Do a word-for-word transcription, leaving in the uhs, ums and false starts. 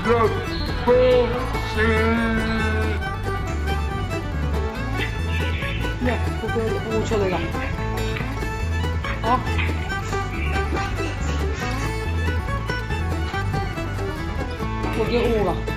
任不行。 呀，不给我吃这个。好。我给五个。